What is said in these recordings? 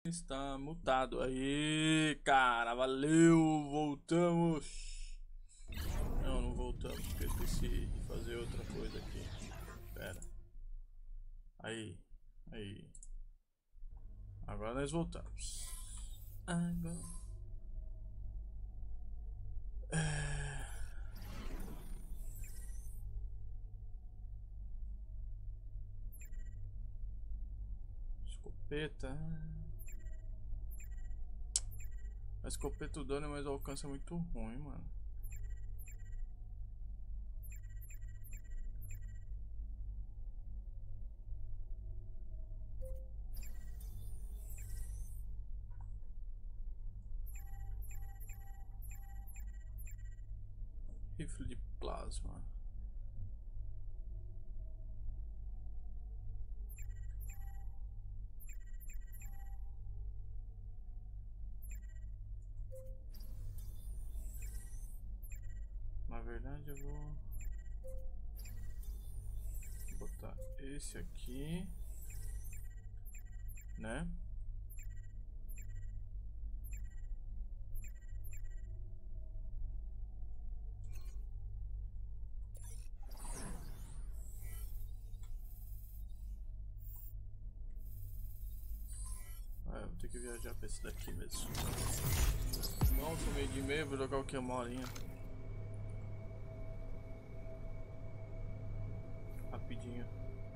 Está mutado aí, cara, valeu, voltamos. Não voltamos, porque eu esqueci de fazer outra coisa aqui. Pera. Aí. Agora nós voltamos. Escopeta. A escopeta o dano, mas o alcance é muito ruim, mano. Rifle de plasma. Na verdade eu vou botar esse aqui, né? Eu vou ter que viajar pra esse daqui mesmo. Nossa, meio de meia, vou jogar o que? Uma horinha. Rapidinho.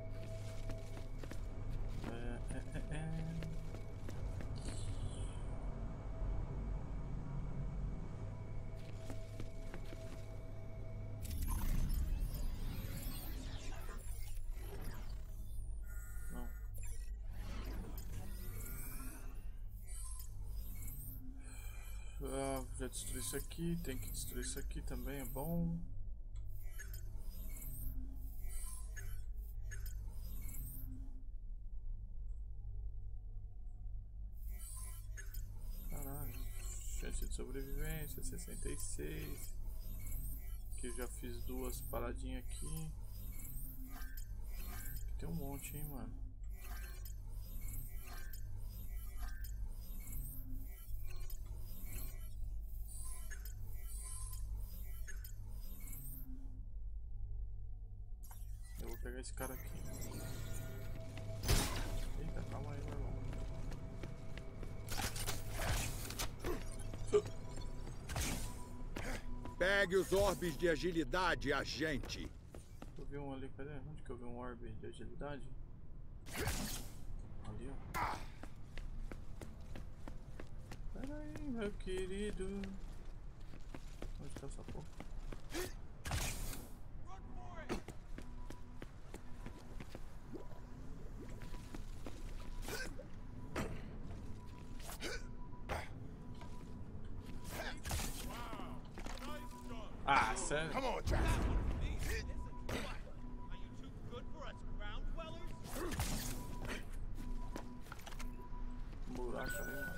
Não. Já destruí isso aqui, tem que destruir isso aqui também, é bom. Chance de sobrevivência 66. Aqui eu já fiz duas paradinhas aqui. Aqui tem um monte, hein, mano. Eu vou pegar esse cara aqui. Eita, calma aí, meu irmão. Pegue os orbes de agilidade, agente. Eu vi um ali, cadê? Onde que eu vi um orbe de agilidade? Ali, ó. Pera aí, meu querido. Onde tá essa porra? Ah, sério? Come on, Jack. Buraco ali, mano.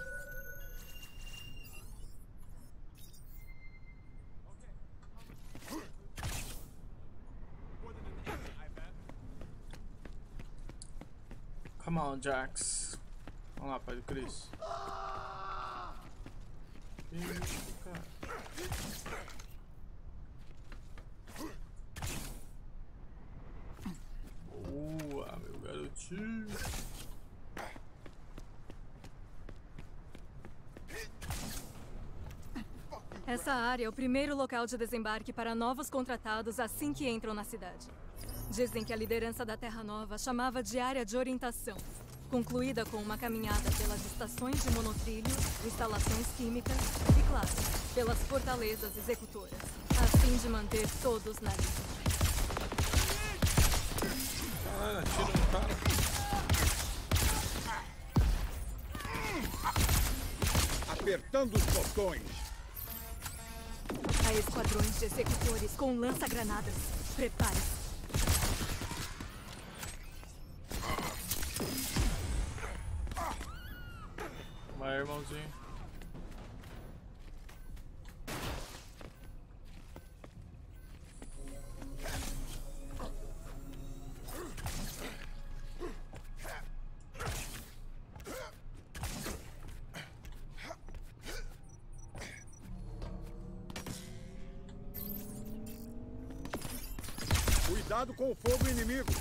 Come on, Jax. Vamos lá, pai do Chris. Que isso, cara? Boa, meu garotinho. Essa área é o primeiro local de desembarque para novos contratados assim que entram na cidade. Dizem que a liderança da Terra Nova chamava de área de orientação, concluída com uma caminhada pelas estações de monotrilho, instalações químicas e, claro, pelas fortalezas executoras, a fim de manter todos na linha. Caralho, atira no cara. Apertando os botões. Há esquadrões de executores com lança-granadas. Prepare-se. Vai, irmãozinho. Cuidado com o fogo inimigo.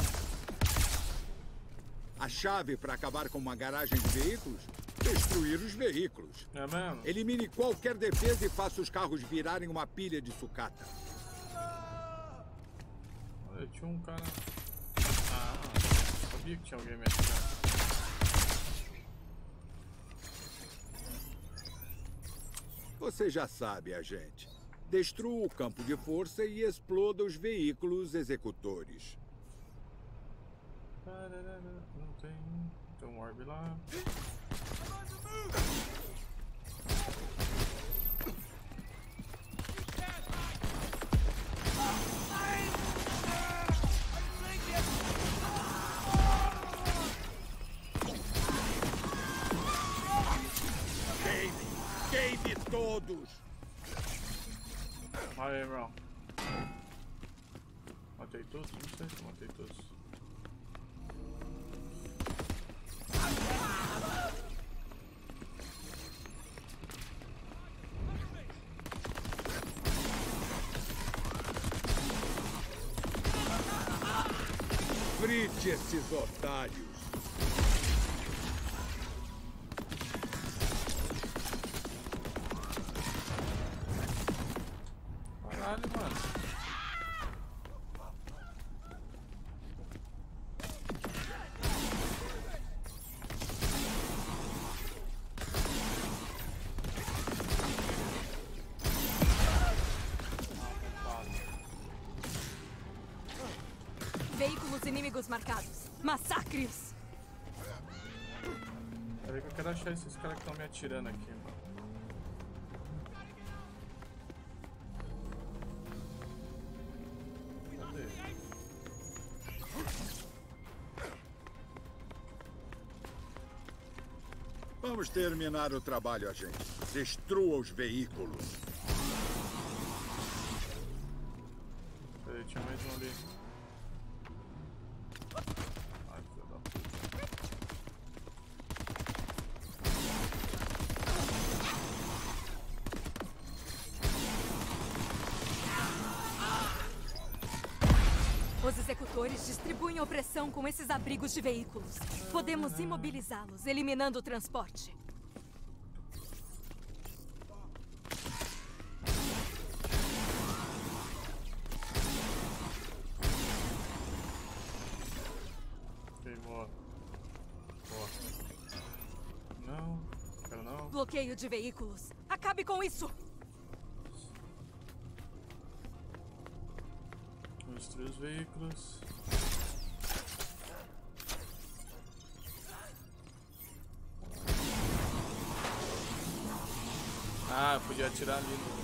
A chave para acabar com uma garagem de veículos? Destruir os veículos. É mesmo? Elimine qualquer defesa e faça os carros virarem uma pilha de sucata. Olha, tinha um cara... Ah, sabia que tinha alguém me atirando. Você já sabe, agente. Destrua o campo de força e exploda os veículos executores. Não tem... Tem um orb lá. Queime todos! Aí, irmão. Matei todos? Não sei se matei todos. Frite esses otários! Caralho, mano. Veículos inimigos marcados. Massacre-os! Peraí que eu quero achar esses caras que estão me atirando aqui, mano. Vamos terminar o trabalho, agente. Destrua os veículos. Peraí, tinha mais um ali. Ai, filho da puta. Os executores distribuem opressão com esses abrigos de veículos. Podemos imobilizá-los, eliminando o transporte. Queimou. Boa. Não, quero não. Bloqueio de veículos. Acabe com isso! Vou destruir os veículos. Ah, eu podia atirar ali no...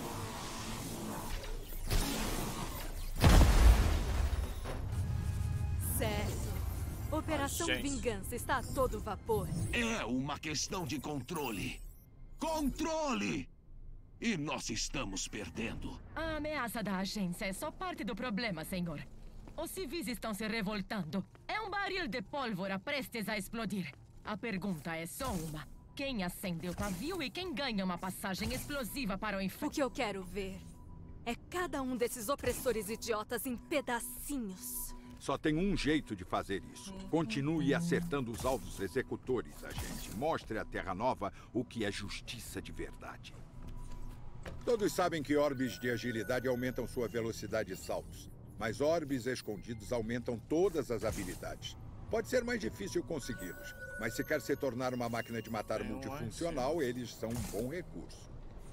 Certo. Operação Gente. Vingança está a todo vapor. É uma questão de controle. Controle! E nós estamos perdendo. A ameaça da agência é só parte do problema, senhor. Os civis estão se revoltando. É um barril de pólvora prestes a explodir. A pergunta é só uma. Quem acende o pavio e quem ganha uma passagem explosiva para o O inferno? que eu quero ver é cada um desses opressores idiotas em pedacinhos. Só tem um jeito de fazer isso. Continue acertando os alvos executores, agente. Mostre à Terra Nova o que é justiça de verdade. Todos sabem que orbes de agilidade aumentam sua velocidade de saltos. Mas orbes escondidos aumentam todas as habilidades. Pode ser mais difícil consegui-los, mas se quer se tornar uma máquina de matar Tem um multifuncional, eles são um bom recurso.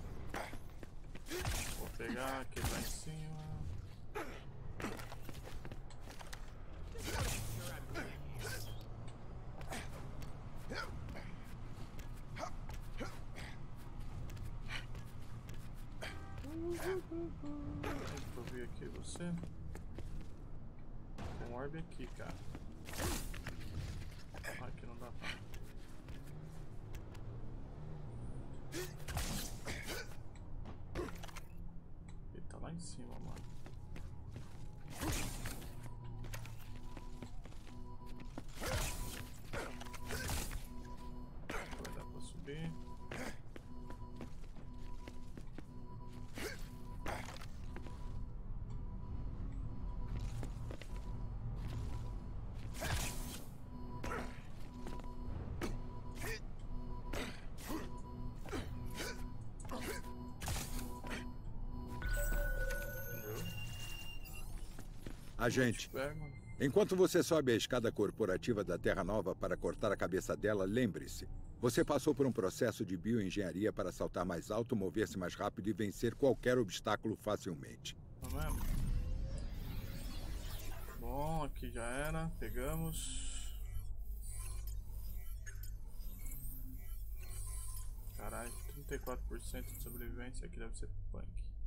Vou pegar aquele lá em cima. Deixa eu ver aqui você. Tem um orb aqui, cara. Ah, aqui não dá pra... Ele tá lá em cima, mano. Vai dar pra subir. Agente, enquanto você sobe a escada corporativa da Terra Nova para cortar a cabeça dela, lembre-se. Você passou por um processo de bioengenharia para saltar mais alto, mover-se mais rápido e vencer qualquer obstáculo facilmente. Não é mesmo? Bom, aqui já era. Pegamos. Caralho, 34% de sobrevivência. Aqui deve ser punk.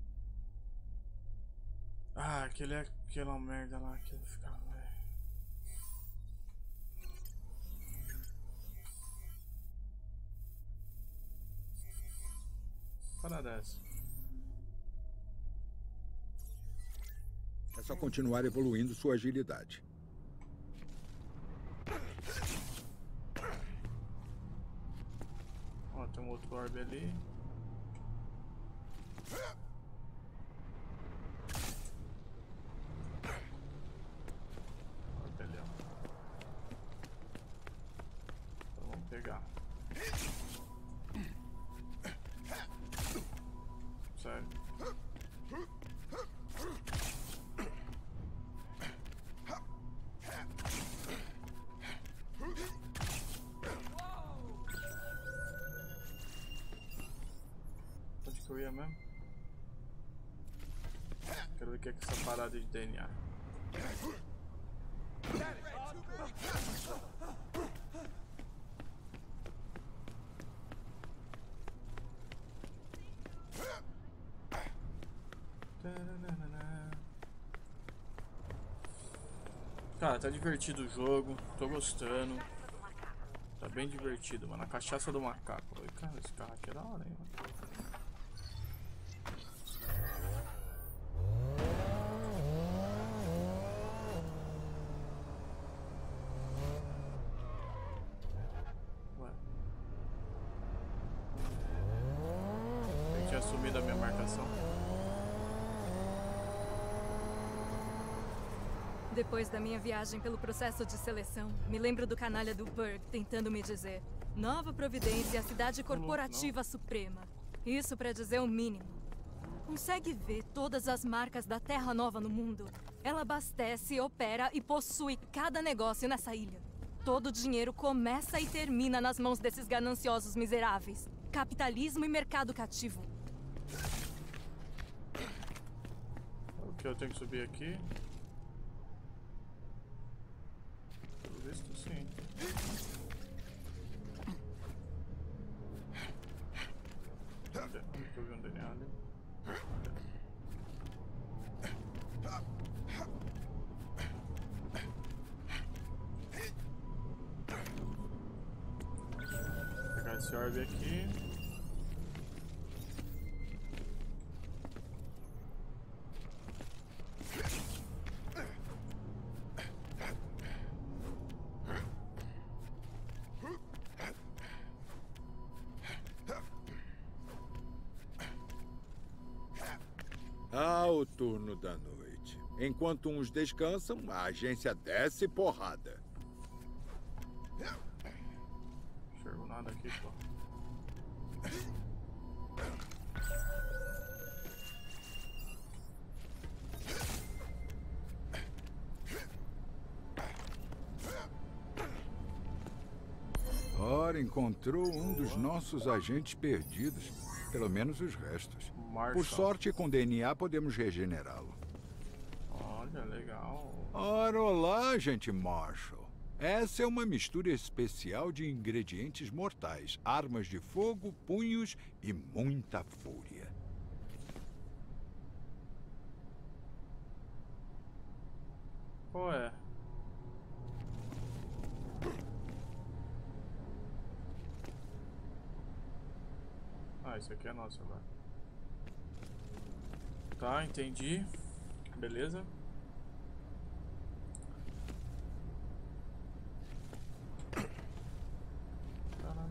Ah, aquela merda lá que ele ficava, velho. Para dessa. É só continuar evoluindo sua agilidade. Ó, tem um outro orbe ali. Orbe ali, ó. Então vamos pegar. Sério. Onde que eu ia mesmo? Quero ver o que é que essa parada de DNA. Cara, tá divertido o jogo, tô gostando. Tá bem divertido, mano. A cachaça do macaco. Oi, cara, esse carro aqui é da hora, hein, mano. Ué. Eu tinha assumido a minha marcação. Depois da minha viagem pelo processo de seleção, me lembro do canalha do Burg tentando me dizer: Nova Providência, a cidade corporativa suprema. Isso pra dizer o mínimo. Consegue ver todas as marcas da Terra Nova no mundo? Ela abastece, opera e possui cada negócio nessa ilha. Todo o dinheiro começa e termina nas mãos desses gananciosos miseráveis. Capitalismo e mercado cativo. O que eu tenho que subir aqui? Visto sim. Onde que eu vi um DNA ali? Vou pegar esse orbe aqui. O turno da noite. Enquanto uns descansam, a agência desce porrada. Não enxergo nada aqui, pô. Ora, encontrou um dos nossos agentes perdidos. Pelo menos os restos. Marshall. Por sorte, com DNA podemos regenerá-lo. Olha, legal. Ora, olá, agente Marshall. Essa é uma mistura especial de ingredientes mortais. Armas de fogo, punhos e muita fúria. Qual é? Ah, isso aqui é nosso agora. Tá, entendi. Beleza. Caramba.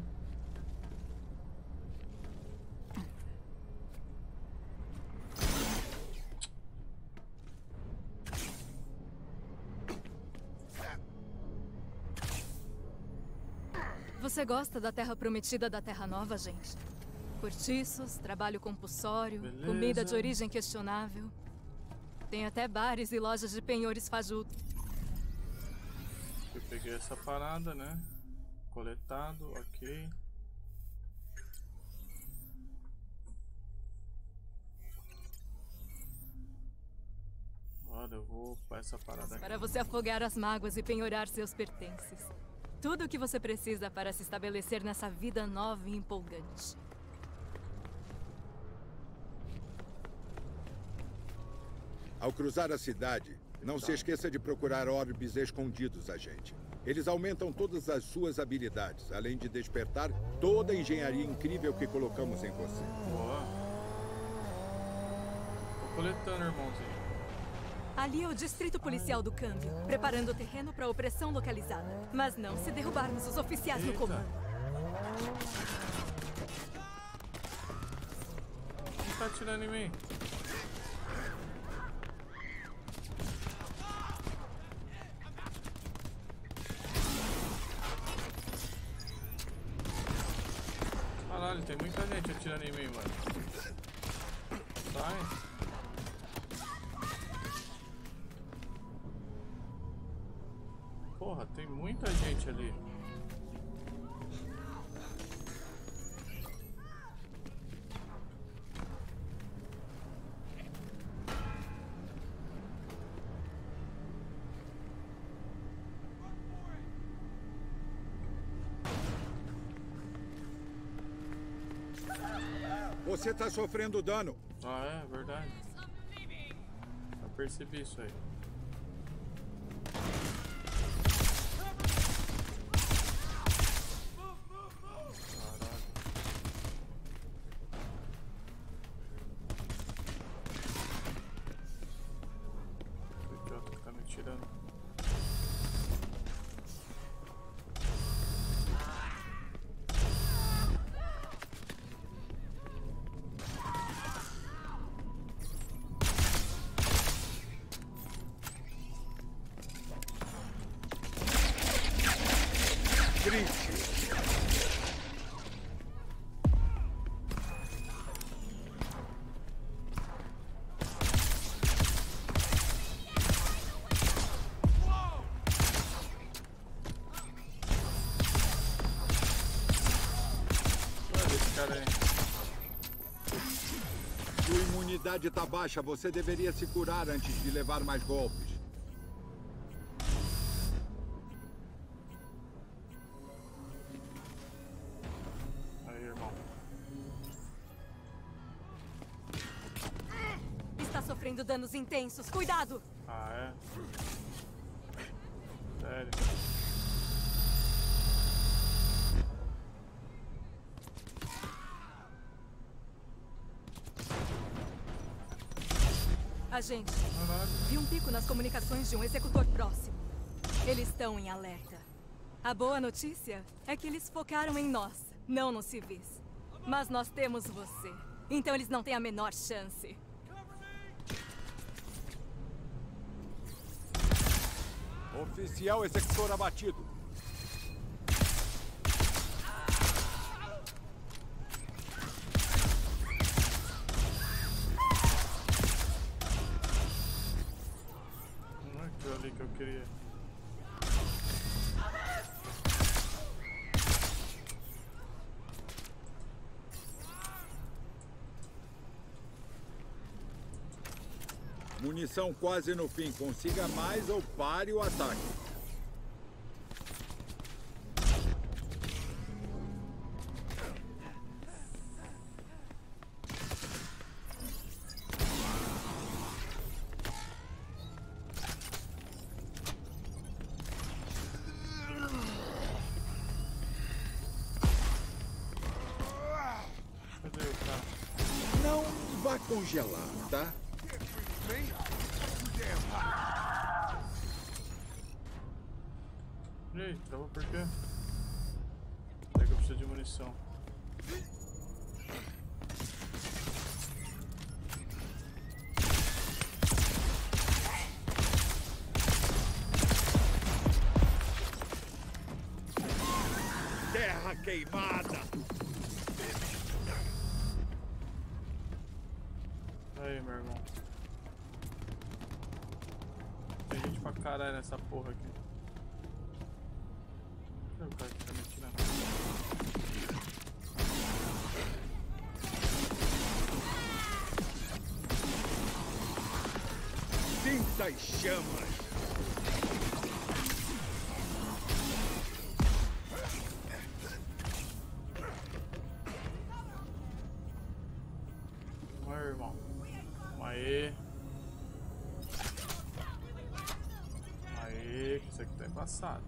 Você gosta da terra prometida da Terra Nova, gente? Cortiços, trabalho compulsório, Beleza. comida de origem questionável. Tem até bares e lojas de penhores fajutos. Eu peguei essa parada, né? Coletado, ok. Agora eu vou para essa parada aqui. Para você afogar as mágoas e penhorar seus pertences. Tudo o que você precisa para se estabelecer nessa vida nova e empolgante. Ao cruzar a cidade, não se esqueça de procurar orbes escondidos, agente. Eles aumentam todas as suas habilidades, além de despertar toda a engenharia incrível que colocamos em você. Boa. Tô coletando, irmãozinho. Ali é o Distrito Policial do Câmbio, preparando o terreno para opressão localizada. Mas não se derrubarmos os oficiais no comando. Quem tá atirando em mim? Caralho, tem muita gente atirando em mim, mano. Sai. Porra, tem muita gente ali. Você está sofrendo dano. Ah, é verdade. Já percebi isso aí. Sua imunidade está baixa. Você deveria se curar antes de levar mais golpes. Aí, irmão. Está sofrendo danos intensos. Cuidado! Ah, é? Sério? Agente, vi um pico nas comunicações de um executor próximo. Eles estão em alerta. A boa notícia é que eles focaram em nós, não nos civis. Mas nós temos você, então eles não têm a menor chance. Oficial executor abatido. Não é aquilo ali que eu queria. Munição quase no fim. Consiga mais ou pare o ataque. Cadê o carro? Não vá congelar, tá? E aí, travou por quê? É que eu preciso de munição. Terra queimada! Aí, meu irmão. pra caralho nessa porra aqui. Cadê o cara que tá me tirando? Sinta as chamas! Vai, irmão. Aê. Aê, isso aqui tá embaçado.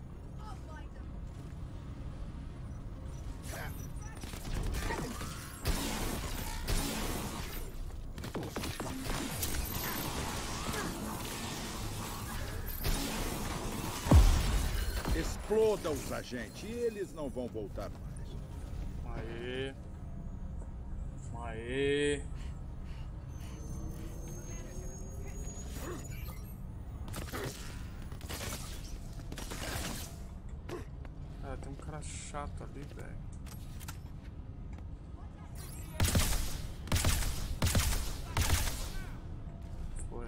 Exploda os agentes e eles não vão voltar mais. Aê. Aê. Ah, tem um cara chato ali, velho. Foi.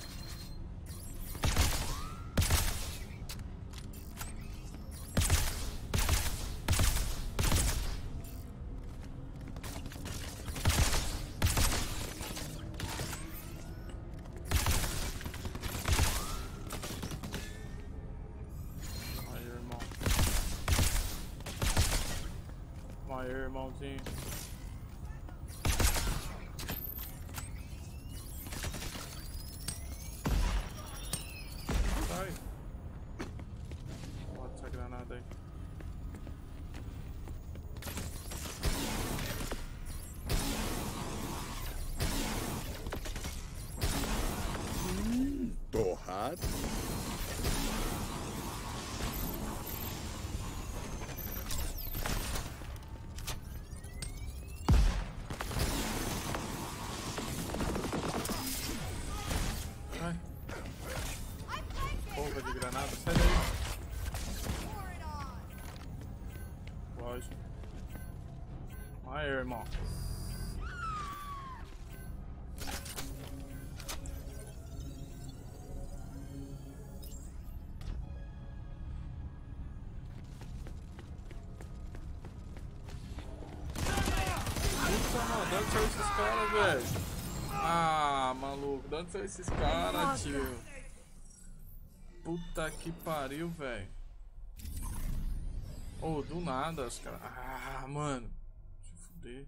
Aí, irmãozinho. Sai. Bota essa granada aí. Torrado. Porra de granada, sai daí. Lógico. Aí, irmão. Puta, mano, de onde saiu esses caras, velho? Ah, maluco, de onde saiu esses caras, tio? Puta que pariu, velho. Oh, do nada os caras. Ah, mano. Deixa eu fuder.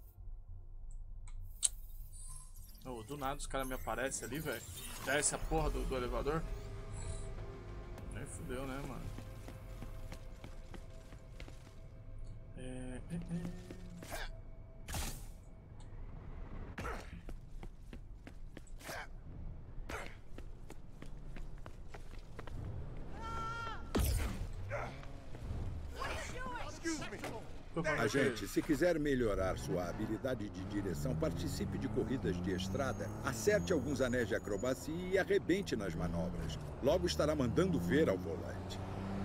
Oh, do nada os caras me aparecem ali, velho. Já essa porra do elevador. Aí fudeu, né, mano? Agente, se quiser melhorar sua habilidade de direção, participe de corridas de estrada, acerte alguns anéis de acrobacia e arrebente nas manobras. Logo estará mandando ver ao volante.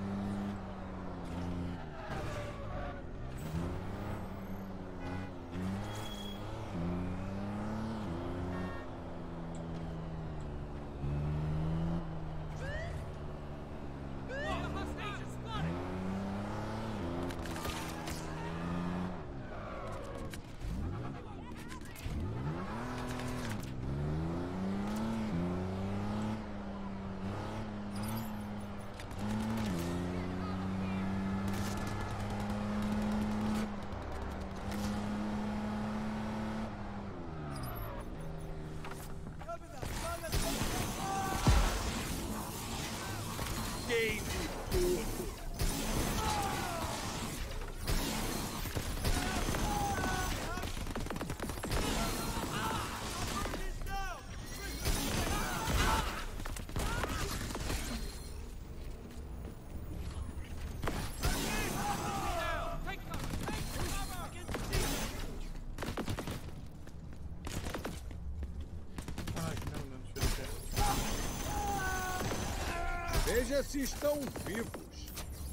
Veja se estão vivos.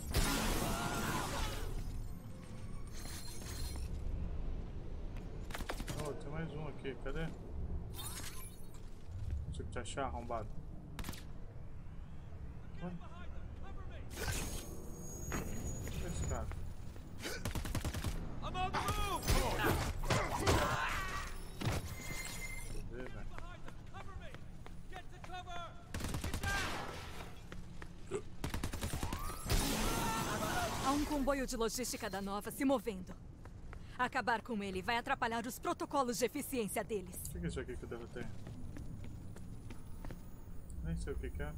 Oh, tem mais um aqui, cadê? Não consigo te achar, arrombado. Esse cara. Há um comboio de logística da Nova se movendo. Acabar com ele vai atrapalhar os protocolos de eficiência deles. O que é isso aqui que eu devo ter? Nem sei o que é.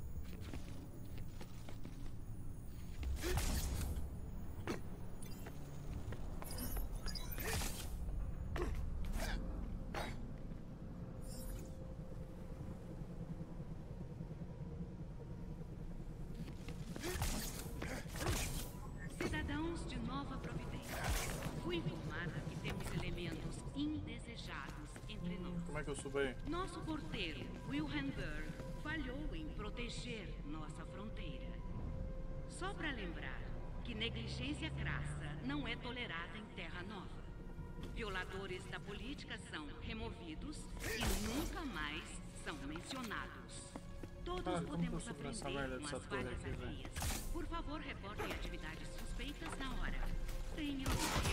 Cidadãos de Nova Providência, fui informada que temos elementos indesejados entre nós. Como é que eu subo aí? Nosso porteiro, Wilhelm Burr, falhou em proteger nossa fronteira. Só para lembrar que negligência crassa não é tolerada em Terra Nova. Violadores da política são removidos e nunca mais são mencionados. Todos podemos aprender com as falhas alheias. Por favor, reportem atividades suspeitas na hora. Tenham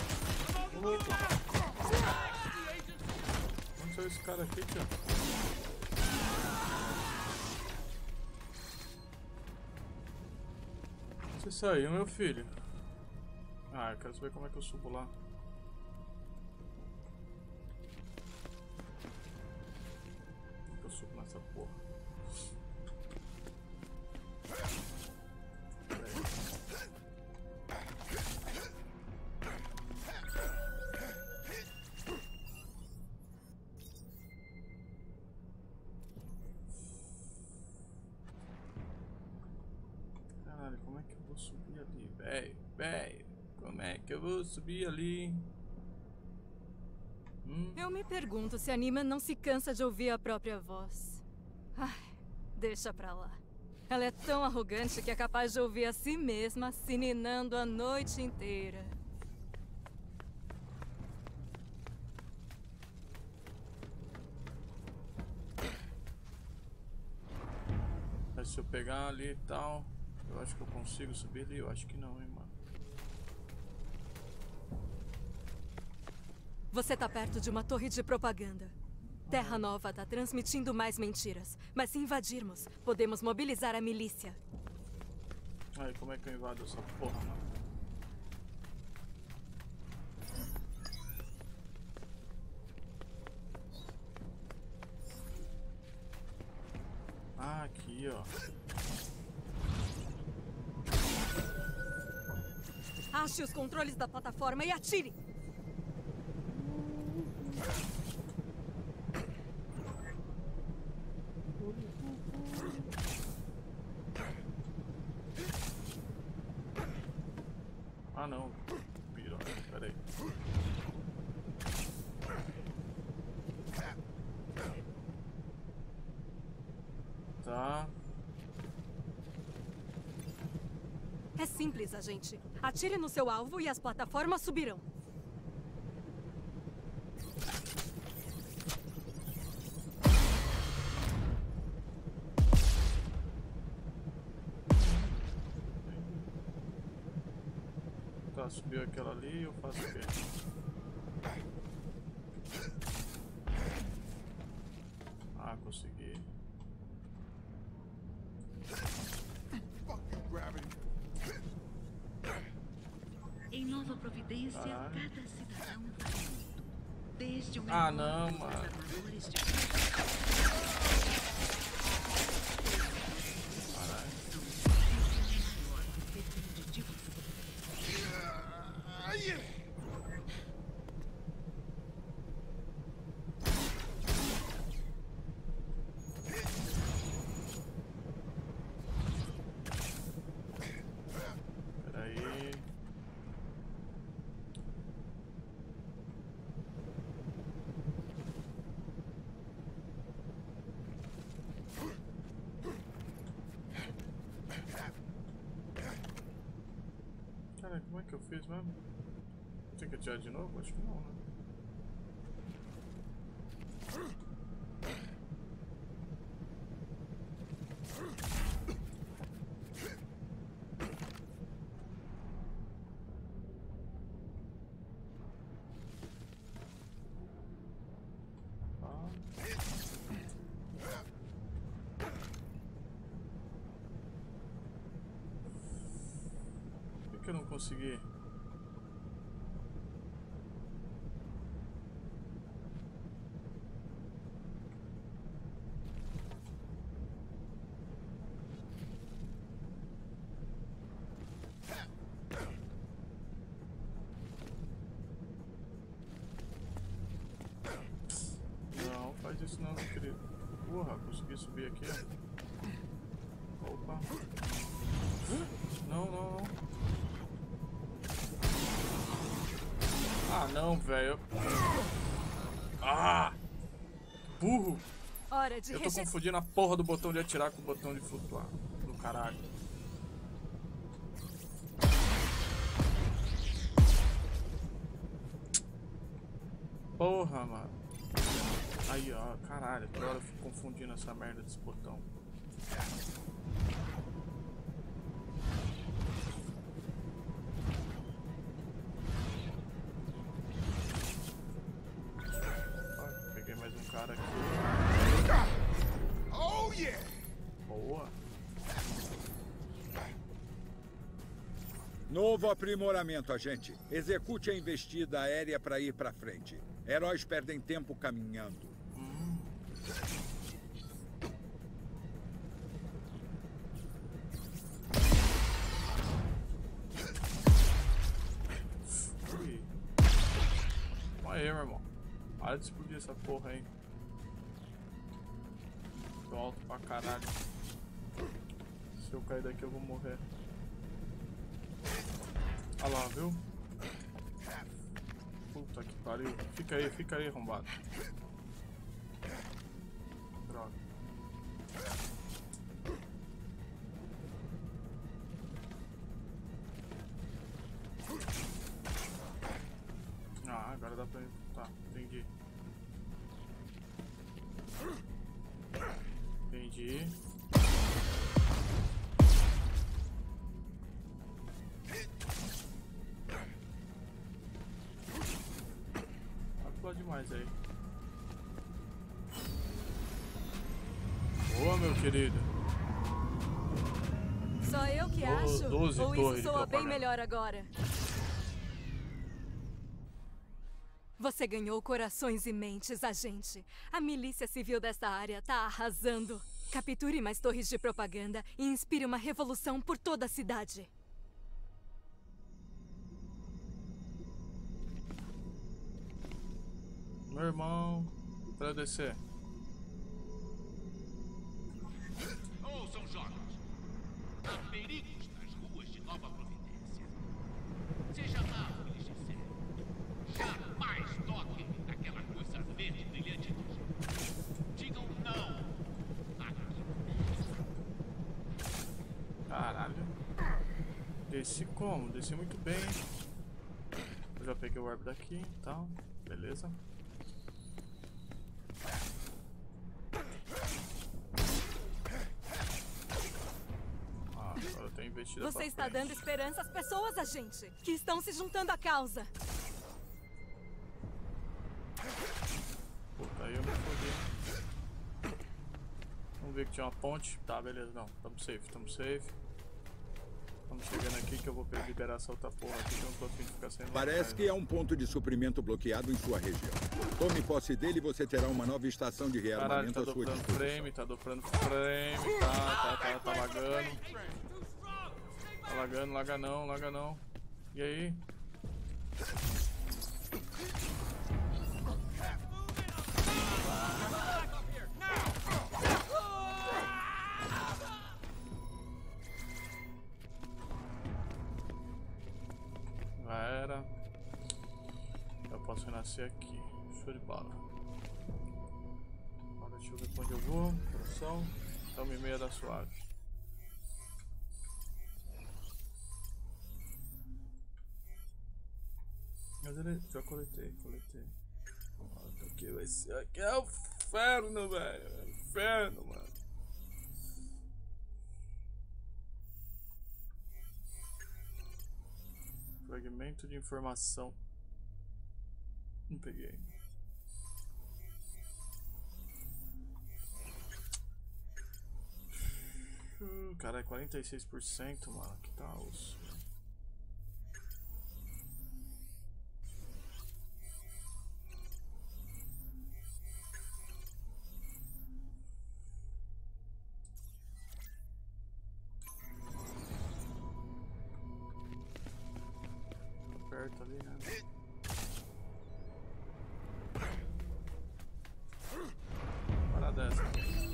Onde saiu esse cara aqui, tio? Você saiu, meu filho? Ah, eu quero saber como é que eu subo lá. Como é que eu subo nessa porra? Caralho, como é que eu vou subir ali, velho? Velho, como é que eu vou subir ali? Eu me pergunto se a Nima não se cansa de ouvir a própria voz. Ai, deixa pra lá. Ela é tão arrogante que é capaz de ouvir a si mesma se ninando a noite inteira. Mas se eu pegar ali e tal, eu acho que eu consigo subir ali. Eu acho que não, hein, mano. Você tá perto de uma torre de propaganda. Terra Nova tá transmitindo mais mentiras. Mas se invadirmos, podemos mobilizar a milícia. Aí, como é que eu invado essa porra, mano? Ah, aqui, ó. Ache os controles da plataforma e atire! Ah, não. Piroca, peraí. Tá. É simples, agente. Atire no seu alvo e as plataformas subirão. Tá, subiu aquela ali, eu faço o quê? Ah, consegui. Em Nova Providência, Caralho. cada cidadão vale muito. Desde o Ah, menor não, dos mano. armadores de Peraí. Cara, como é que eu fiz mesmo? Eu tenho que atirar de novo? Acho que não, né? eu não consegui? Não, faz isso não, meu querido. Porra, consegui subir aqui, ó. Opa. Não, não, não. Ah, não, velho. Ah! Burro! Hora de Eu tô confundindo a porra do botão de atirar com o botão de flutuar. Do caralho. Porra, mano. Aí, ó, caralho. Toda hora eu fico confundindo essa merda desse botão. Ó, peguei mais um cara aqui. Oh, yeah! Boa. Novo aprimoramento, agente. Execute a investida aérea para ir para frente. Heróis perdem tempo caminhando. Ui. Olha aí, meu irmão. Para de explodir essa porra aí. Tô alto pra caralho. Se eu cair daqui eu vou morrer. Olha lá, viu? Puta que pariu. Fica aí, arrombado. Droga. Ah, agora dá pra... Tá, entendi. Entendi. Demais aí. Boa, meu querido. Só eu que acho? 12 Ou torres isso de soa bem propaganda. melhor agora? Você ganhou corações e mentes, agente. A milícia civil dessa área tá arrasando. Capture mais torres de propaganda e inspire uma revolução por toda a cidade. Meu irmão, pra descer. Ouçam, jovens. Há perigos nas ruas de Nova Providência. Seja lá o que lhes disser, jamais toquem naquela coisa verde brilhante. Digam não. Caralho. Desci como? Desci muito bem. Eu já peguei o orb daqui e tal. Beleza. Ah, agora eu tenho investido. Você está dando esperança às pessoas, agente, que estão se juntando à causa. Puta, aí eu me fodi. Vamos ver que tinha uma ponte. Tá, beleza, não. Tamo safe, tamo safe. Estamos chegando aqui que eu vou liberar essa outra porra aqui que eu não tô afim de ficar saindo. Parece que há um ponto de suprimento bloqueado em sua região. Tome posse dele e você terá uma nova estação de Caralho, rearmamento tá à sua dobrando disposição. frame, tá dobrando frame, tá lagando. Tá lagando, laga não. E aí? Era. Eu posso renascer aqui. Show de bola. Agora deixa eu ver pra onde eu vou. Produção. Então, meia da suave. Mas ele já coletei. Aqui vai ser. Aqui é o inferno, velho. É o inferno, mano. Fragmento de informação. Não peguei. Cara, é 46%, mano. Que tá osso. perto ali, né? Para dessa.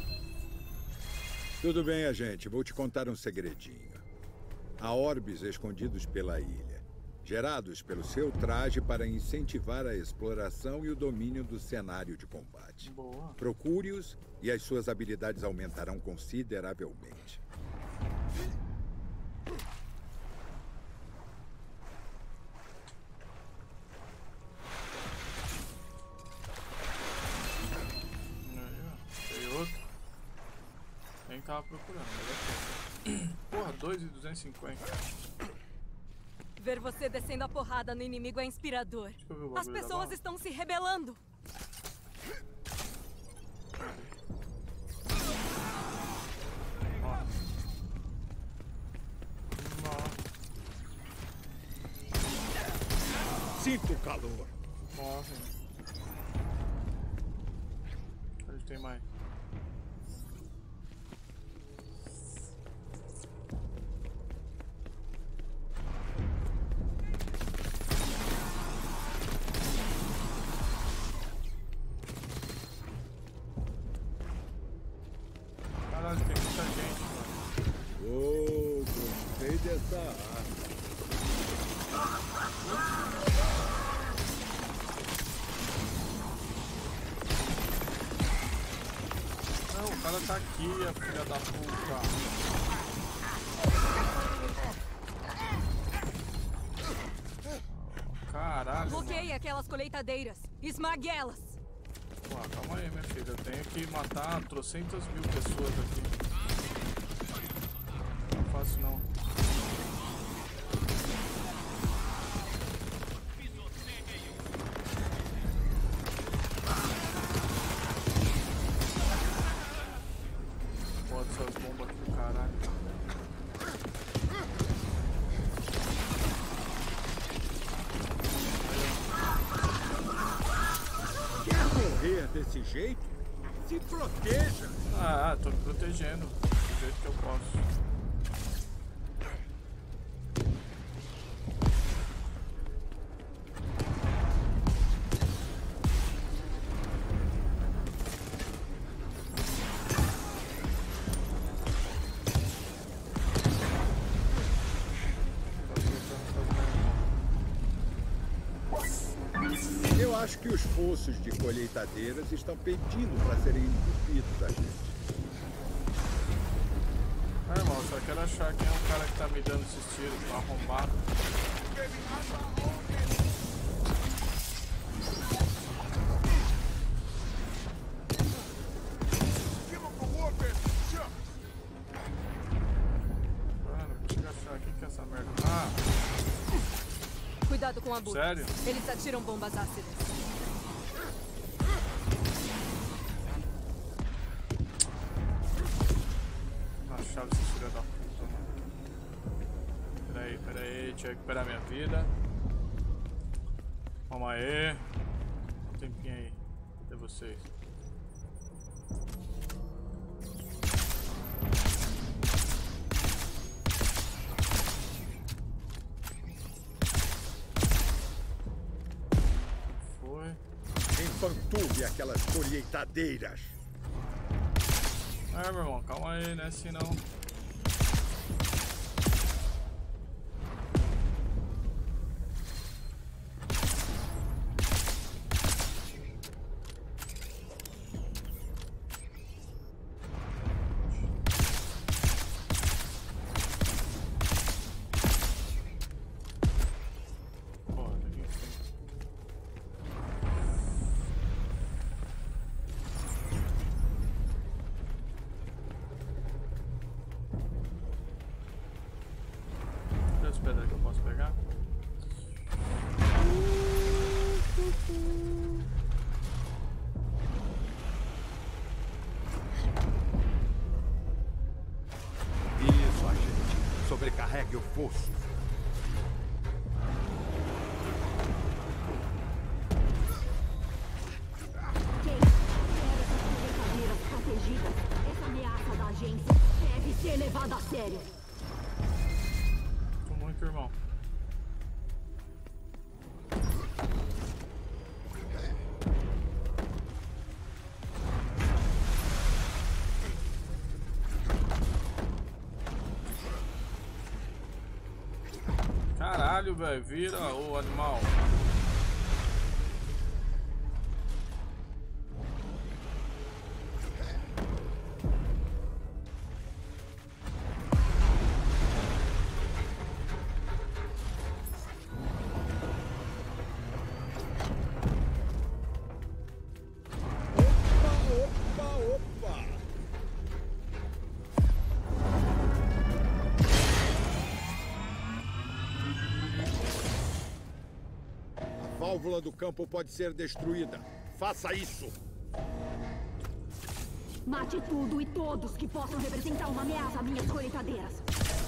Tudo bem, agente. Vou te contar um segredinho. Há orbes escondidos pela ilha, gerados pelo seu traje para incentivar a exploração e o domínio do cenário de combate. Boa. Procure-os e as suas habilidades aumentarão consideravelmente. Nem tava procurando, mas é porra, 2.250. Ver você descendo a porrada no inimigo é inspirador. As pessoas estão se rebelando. Sinto o calor. Morre. Onde tem mais? Caralho, tem muita gente, mano. Oh, gostei dessa arma. Não, o cara tá aqui, a filha da puta. Caralho. Bloqueie aquelas colheitadeiras. Esmague elas. Pô, calma aí, minha filha. Eu tenho que matar trocentas mil pessoas aqui. Não é fácil não. Bota essas bombas aqui do caralho. Quer morrer desse jeito? Se proteja! Ah, tô me protegendo do jeito que eu posso. Eu acho que os poços de colheitadeiras estão pedindo para serem entupidos, agente. Ah, irmão, só quero achar quem é o cara que tá me dando esses tiros arrombado. Mano, não consigo achar. Quem que é essa merda? Ah, Cuidado com a burra. sério? Eles atiram bombas ácidas. Achava esse filho da puta, mano. Peraí, deixa eu recuperar minha vida. Vamos aí. Um tempinho aí. Cadê vocês? Foi. Empanturre aquelas colheitadeiras. Ah, meu irmão, calma aí, né? Assim não. Porra, ninguém tem. Cadê as pedras que eu posso pegar? Isso, agente. Sobrecarregue o fosso. Quem quer essas colheitadeiras protegidas? Essa ameaça da agência deve ser levada a sério. Tô muito, irmão. Caralho, velho. Vira, ô animal. A válvula do campo pode ser destruída. Faça isso! Mate tudo e todos que possam representar uma ameaça a minhas colheitadeiras.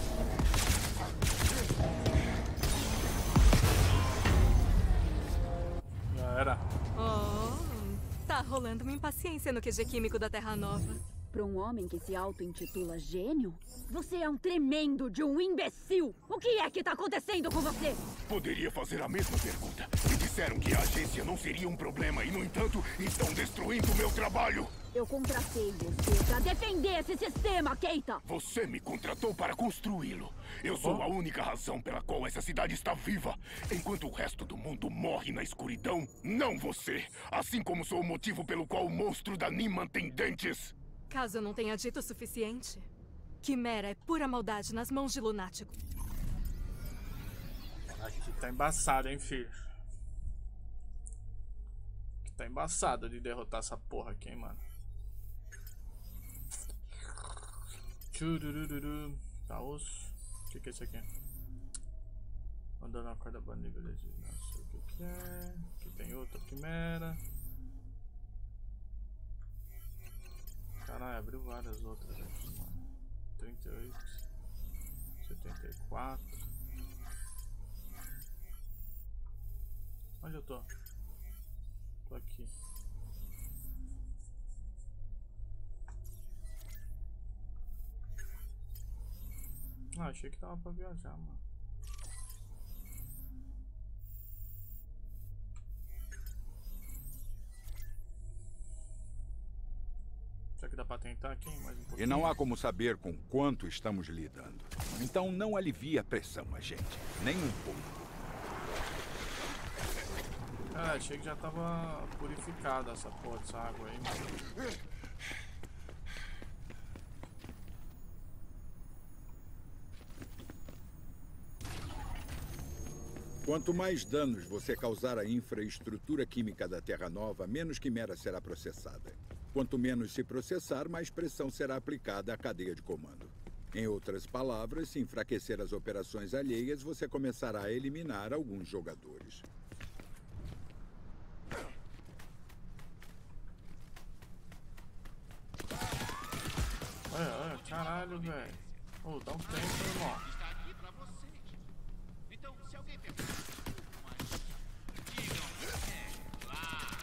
Já era. Oh, tá rolando uma impaciência no QG químico da Terra Nova. Para um homem que se auto-intitula gênio, você é um tremendo de um imbecil. O que é que tá acontecendo com você? Poderia fazer a mesma pergunta. Me disseram que a agência não seria um problema e, no entanto, estão destruindo meu trabalho. Eu contratei você para defender esse sistema, Keita. Você me contratou para construí-lo. Eu sou a única razão pela qual essa cidade está viva. Enquanto o resto do mundo morre na escuridão, não você. Assim como sou o motivo pelo qual o monstro da Niman tem dentes. Caso eu não tenha dito o suficiente, Quimera é pura maldade nas mãos de lunático. Aqui tá embaçado, hein, filho? Aqui tá embaçado de derrotar essa porra aqui, hein, mano. Churururu. Tá osso. O que é isso aqui? Andando na corda bandiga. Não sei o que é. Aqui tem outra quimera. Caralho, abriu várias outras aqui, mano. 38, 74. Onde eu tô? Tô aqui. Ah, achei que dava pra viajar, mano. Será que dá pra tentar aqui mais um pouquinho? E não há como saber com quanto estamos lidando. Então não alivie a pressão, agente. Nem um pouco. Ah, achei que já tava purificada essa porra dessa água aí, mano. Quanto mais danos você causar à infraestrutura química da Terra Nova, menos quimera será processada. Quanto menos se processar, mais pressão será aplicada à cadeia de comando. Em outras palavras, se enfraquecer as operações alheias, você começará a eliminar alguns jogadores. Olha, caralho, velho. Ô, dá um tempo, irmão. Está aqui pra vocês. Então, se alguém perguntar, digam, lá.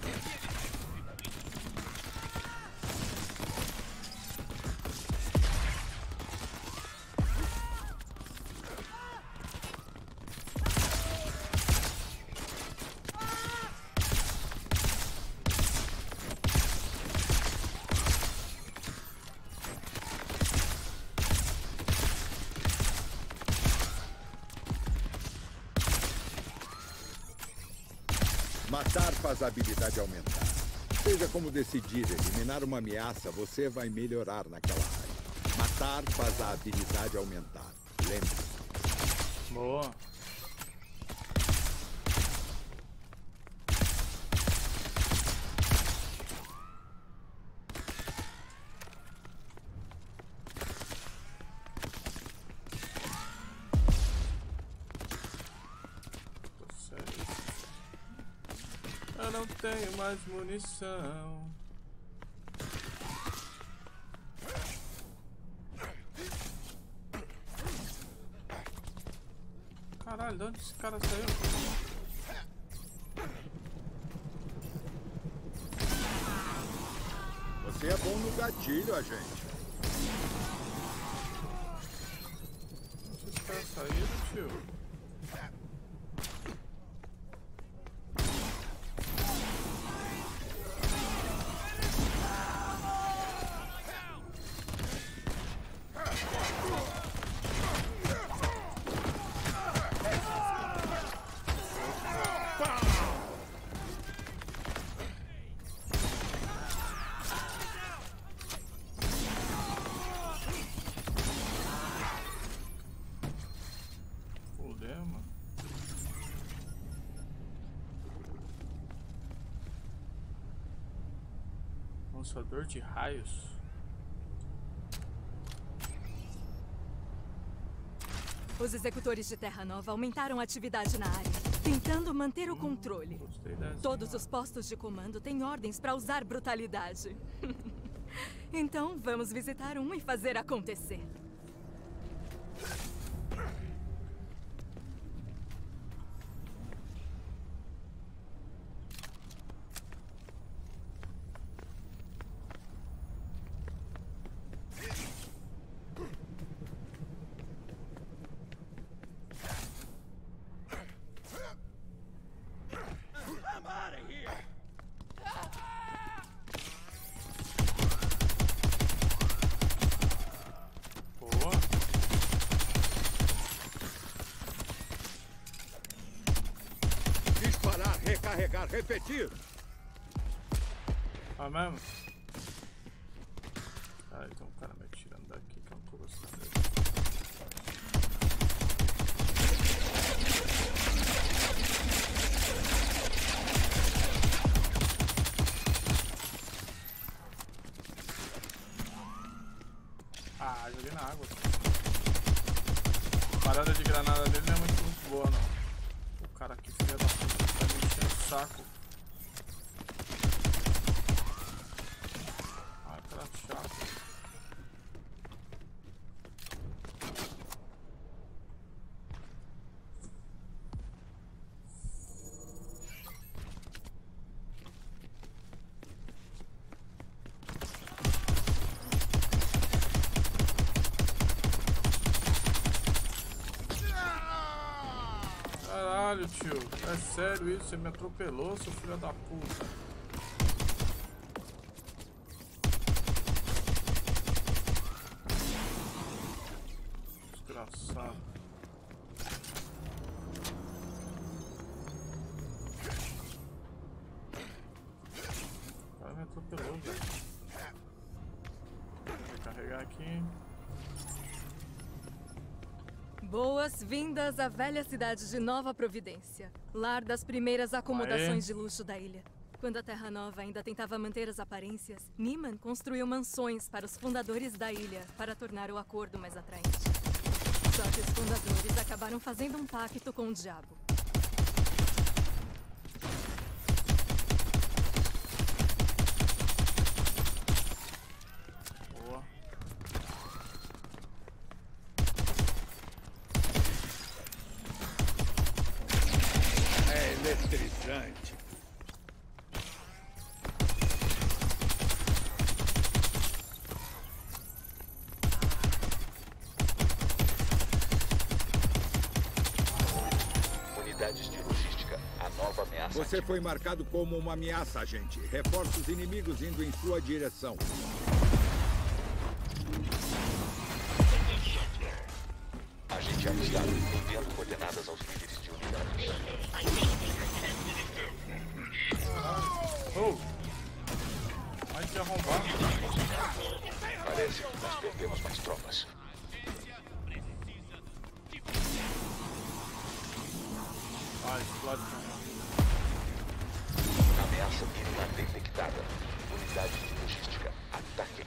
Matar faz a habilidade aumentar. Seja como decidir eliminar uma ameaça, você vai melhorar naquela área. Matar faz a habilidade aumentar. Lembre-se. Boa. Eu não tenho mais munição. Caralho, de onde esse cara saiu? Você é bom no gatilho, agente. Onde esse cara saiu, tio? Lançador de raios. Os executores de Terra Nova aumentaram a atividade na área, tentando manter o controle. Gostei dessa. Todos os postos de comando têm ordens para usar brutalidade. Então, vamos visitar um e fazer acontecer. Boa. Disparar, recarregar, repetir. Ah, mesmo? Ah, tem um cara me atirando daqui que eu não tô gostando dele. Ah, joguei na água. A parada de granada dele não é muito boa, não. O cara aqui, filha da puta, tá me enchendo o saco. Ah, cara chato. Caralho, tio. É sério isso? Você me atropelou, seu filho da puta. Desgraçado. O cara me atropelou, velho. Vou recarregar aqui. Boas-vindas à velha cidade de Nova Providência, lar das primeiras acomodações de luxo da ilha. Quando a Terra Nova ainda tentava manter as aparências, Niemann construiu mansões para os fundadores da ilha para tornar o acordo mais atraente. Só que os fundadores acabaram fazendo um pacto com o diabo. Boa. É eletrizante. Unidades de logística. A nova ameaça. Você foi marcado como uma ameaça, agente. Reforços inimigos indo em sua direção. Agente avistado. Enviando coordenadas aos líderes de unidades. Oh! Vai te arrombar. Parece que nós perdemos mais tropas. Ah, explode. Ameaça mínima detectada. Unidade de logística. Ataque.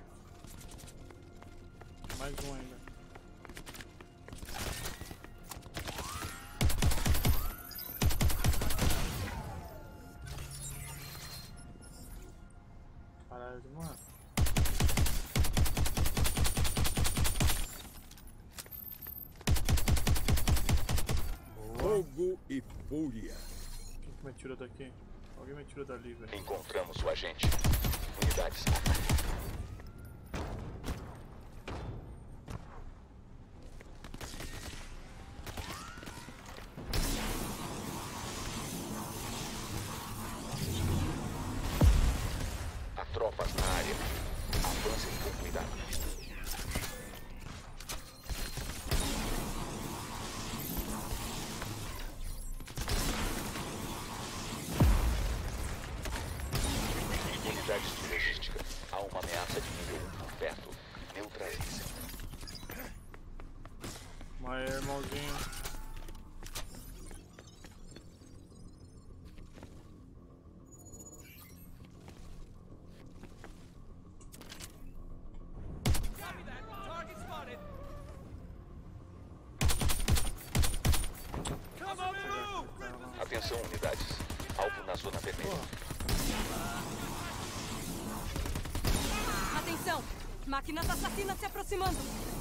Mais um ainda. Caralho, mano. Fogo e fúria. Quem que me atirou daqui? Alguém me atirou dali, velho. Encontramos o agente. Unidades. Há tropas na área. Avancem com cuidado. Unidades de logística. Há uma ameaça de nível 1 por perto. Neutralize. Mas, irmãozinho. Atenção, unidades. Alvo na zona vermelha. Atenção! Máquinas assassinas se aproximando!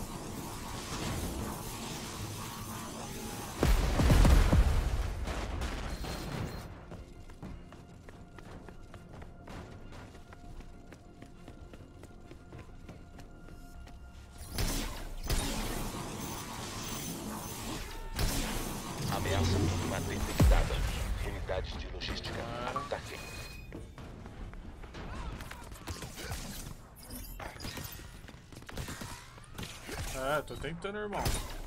Ameaça mínima detectada. Unidades de logística, ataquem. É, tô tentando, irmão.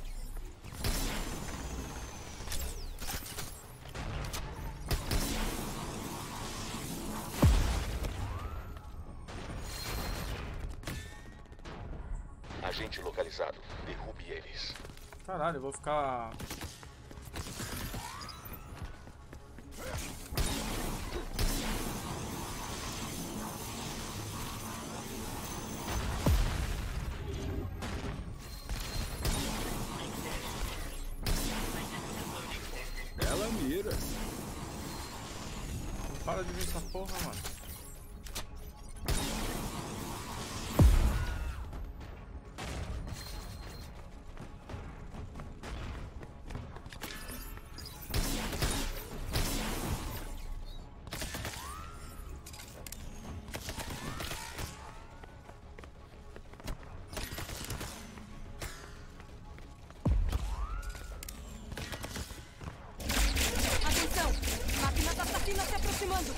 Agente localizado. Derrube eles. Caralho, eu vou ficar... Ela mira. Não para de ver essa porra, mano. Atenção! Máquinas assassinas se aproximando!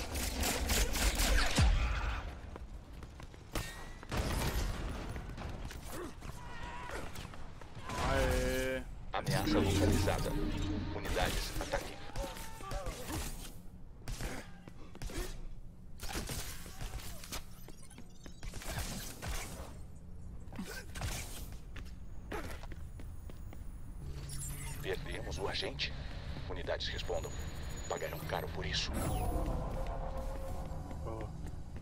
Aê. Ameaça localizada. Unidades, ataquem. Perdemos o agente? Unidades respondam. Pagarão caro por isso. Boa.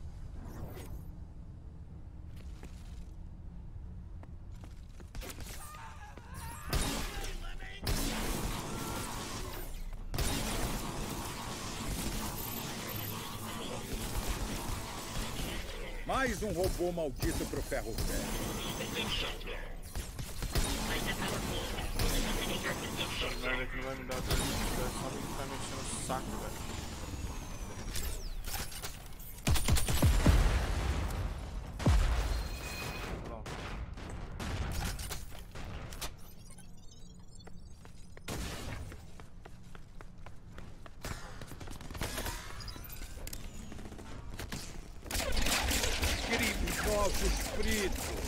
Mais um robô maldito pro ferro velho. Essa merda aqui não vai me dar dor de cabeça, é só me ficar mexendo o saco, velho. Pronto. Queridos nossos fritos.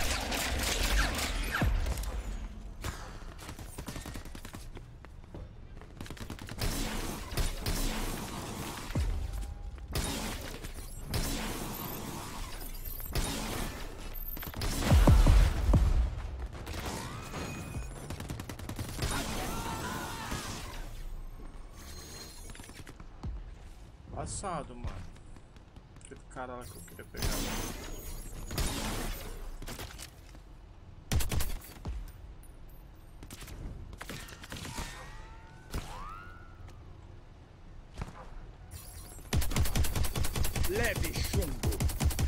Passado, mano. Aquele cara lá que eu queria pegar. Leve chumbo.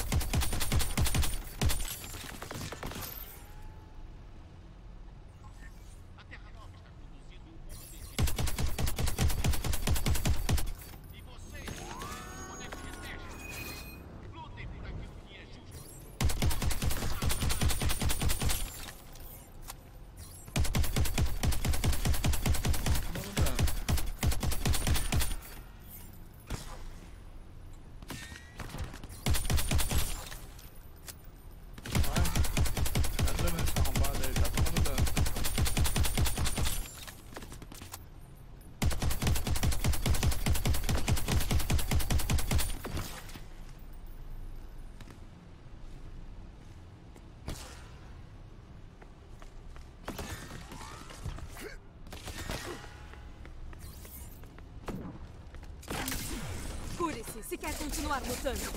A Terra Nova está conduzindo um mundo e vocês, honestos e estéticos, lutem por aquilo que é justo. Tomando dano. Vai. Tá dando essa arrombada aí, tá tomando dano. Cure-se, se quer continuar lutando.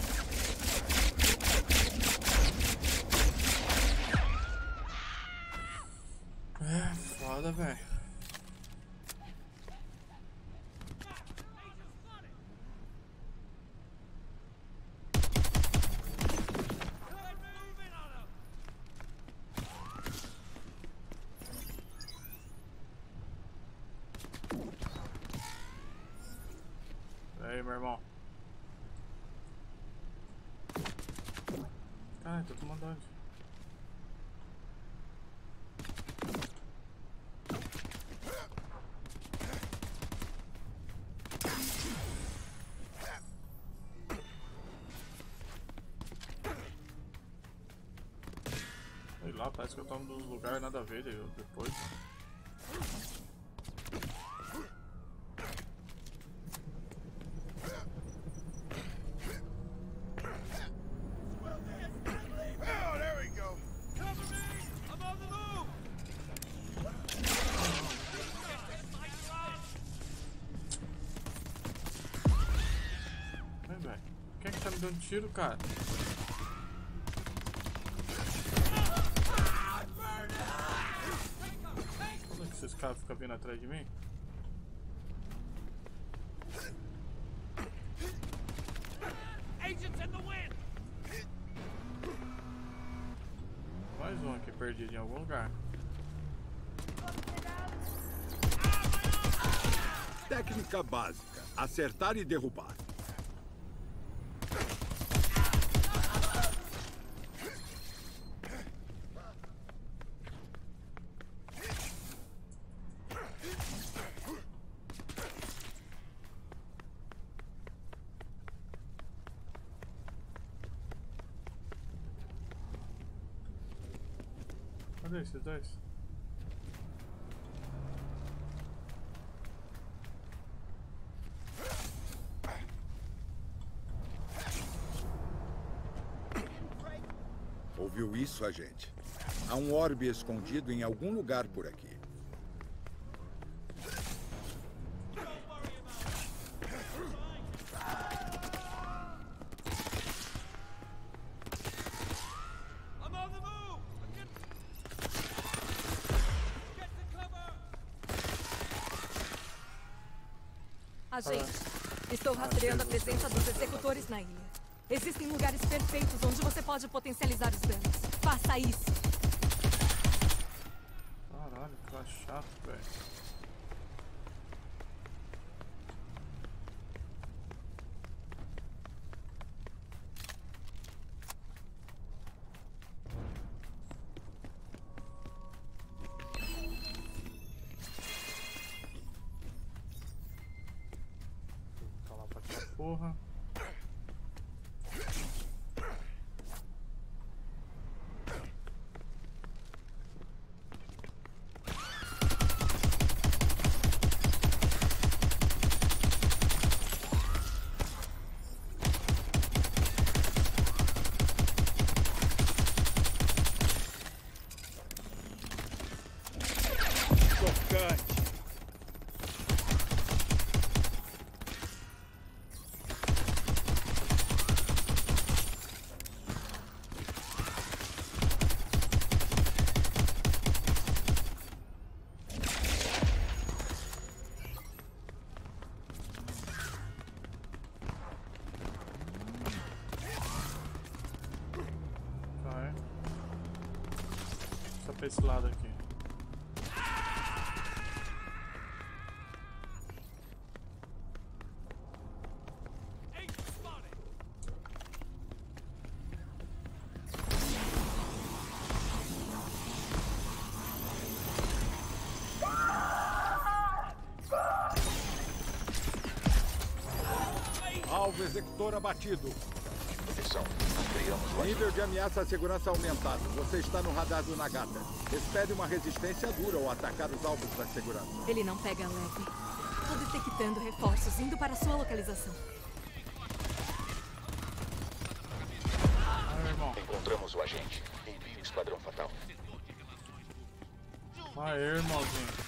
É, foda, velho. meu irmão. Ai, tô tomando onde? Sei lá, parece que eu tô nos lugares nada a ver depois. Quem é que tá me dando tiro, cara? Como é que esses caras ficam vindo atrás de mim? Mais um aqui perdido em algum lugar. Técnica básica: acertar e derrubar. Cadê esses dois? Ouviu isso, agente? Há um orbe escondido em algum lugar por aqui. Agente, estou rastreando a presença dos executores na ilha. Existem lugares perfeitos onde você pode potencializar os danos. Faça isso! Caralho, que cara chato, velho. Vou lá pra aquela porra. Pra esse lado aqui. Alvo executor abatido. Proteção. Ampliamos o Nível de ameaça à segurança aumentado. Você está no radar do Nagata. Espere uma resistência dura ao atacar os alvos da segurança. Ele não pega leve. Estou detectando reforços indo para sua localização. Ai, meu irmão. Encontramos o agente. Envie o esquadrão fatal. Aê, irmãozinho.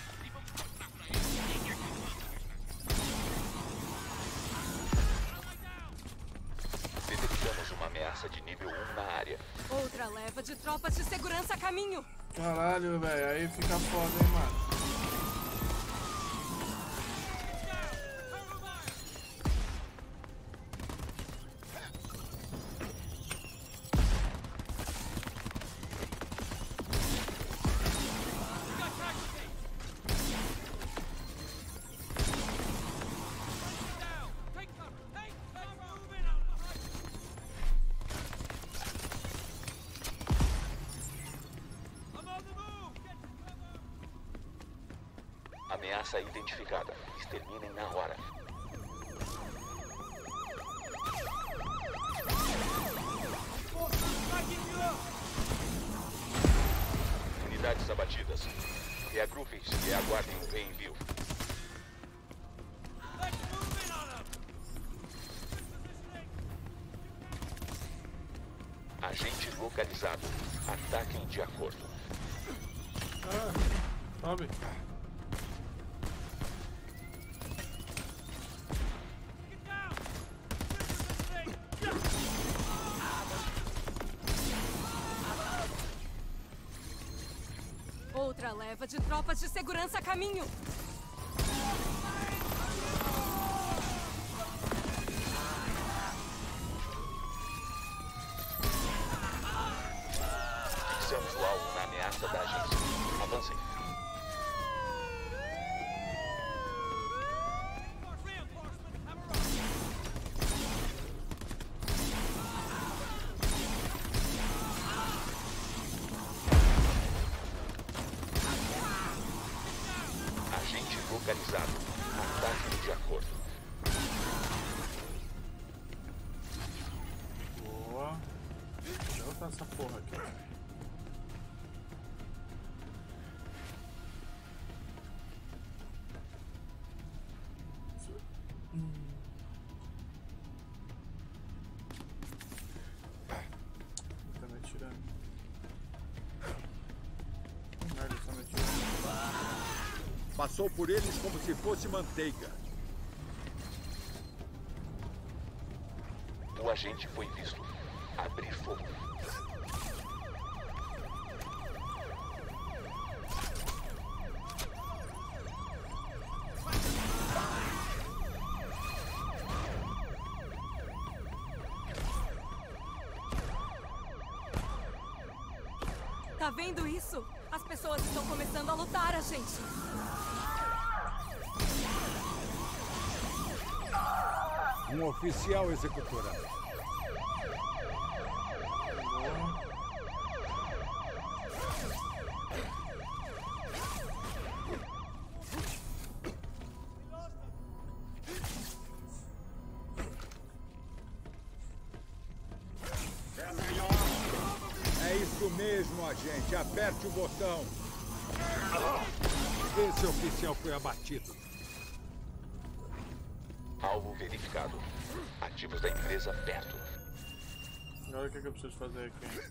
Detectamos uma ameaça de nível 1 na área. Outra leva de tropas de segurança a caminho. Caralho, velho. Aí fica foda, hein, mano. Ameaça identificada. Exterminem na hora. Unidades abatidas. Reagrupem-se e aguardem o reenvio. Agente localizado. Ataquem de acordo. Sobe. Outra leva de tropas de segurança a caminho. Fixamos o alvo na ameaça da agência. Avancem. Agente localizado. Ataque de acordo. Boa. Deixa eu botar essa porra aqui. Tá me atirando. Merda, tá me atirando. Passou por eles como se fosse manteiga. O agente foi visto. Abrir fogo. Tá vendo isso? As pessoas estão começando a lutar, agente. Um oficial executorado. É isso mesmo, agente. Aperte o botão. Esse oficial foi abatido. Alvo verificado. Ativos da empresa perto. Agora o que eu preciso fazer aqui?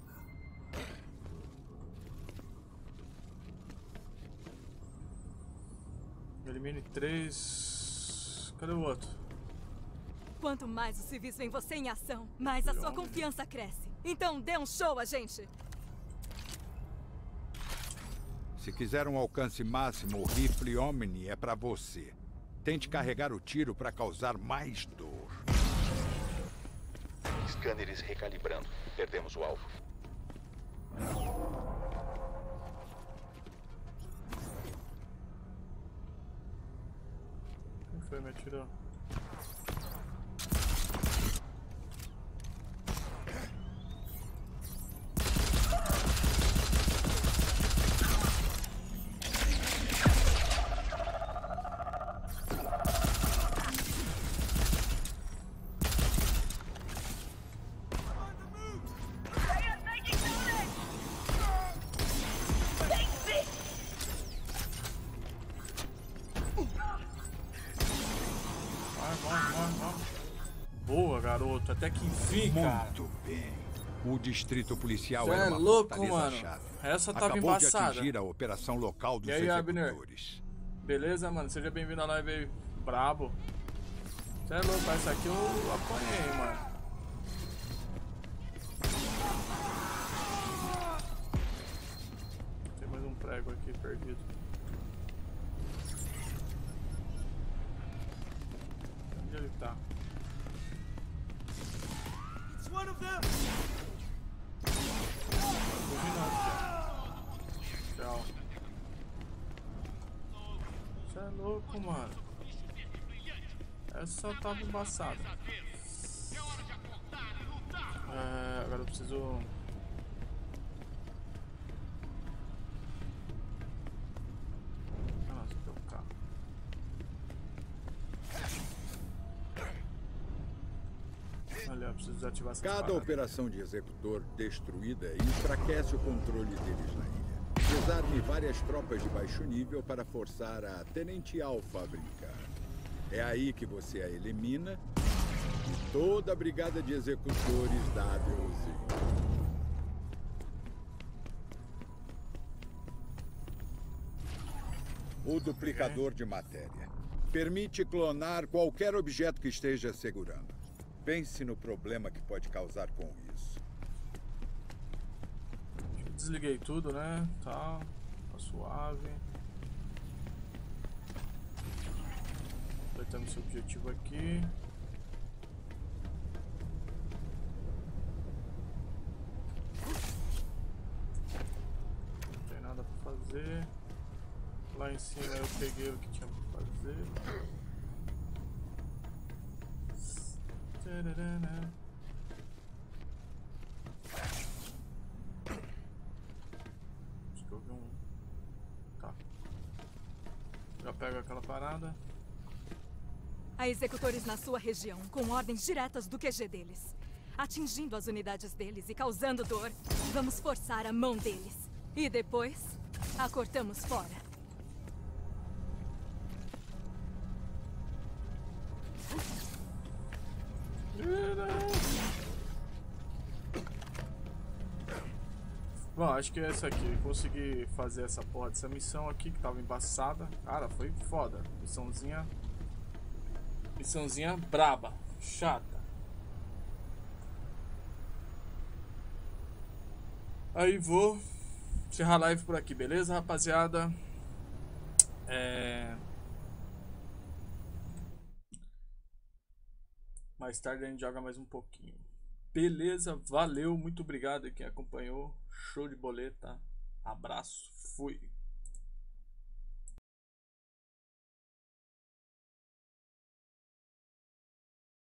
Elimine 3. Cadê o outro? Quanto mais os civis veem você em ação, mais a sua confiança cresce. Então dê um show, agente. Se quiser um alcance máximo, o rifle Omni é pra você. Tente carregar o tiro para causar mais dor. Scanners recalibrando. Perdemos o alvo. Quem foi que me atirou? Boa, garoto. Até que enfim, cara. Muito bem. O distrito policial Cê era é uma louco, fortaleza-chave. mano. Essa tava Acabou embaçada. de atingir a operação local dos E aí, Abner? executores. Beleza, mano? Seja bem-vindo à live aí. Brabo. Você é louco, essa aqui eu apanhei, mano. Tem mais um prego aqui perdido. Onde ele tá? Não fugir não, filho. Tchau. Você é louco, mano. Essa tava embaçada. Agora eu preciso... Ah, não, esse aqui é o carro. Olha, preciso desativar essas Cada paradas. operação de executor destruída enfraquece o controle deles na ilha. Desarme várias tropas de baixo nível para forçar a Tenente Alpha a brincar. É aí que você a elimina e toda a brigada de executores dá adeusinho. O duplicador de matéria permite clonar qualquer objeto que esteja segurando. Pense no problema que pode causar com isso. Desliguei tudo, né? Tá suave. Completamos esse objetivo aqui. Não tem nada pra fazer. Lá em cima eu peguei o que tinha pra fazer. Tararana. Acho que eu vi um. Tá. Já pego aquela parada. Há executores na sua região, com ordens diretas do QG deles. Atingindo as unidades deles e causando dor, vamos forçar a mão deles. E depois, a cortamos fora. Bom, acho que é essa aqui. Consegui fazer essa porra dessa missão aqui que tava embaçada. Cara, foi foda. Missãozinha braba, chata. Aí vou encerrar a live por aqui, beleza, rapaziada? Mais tarde a gente joga mais um pouquinho. Beleza, valeu, muito obrigado a quem acompanhou. Show de boleta. Abraço, fui.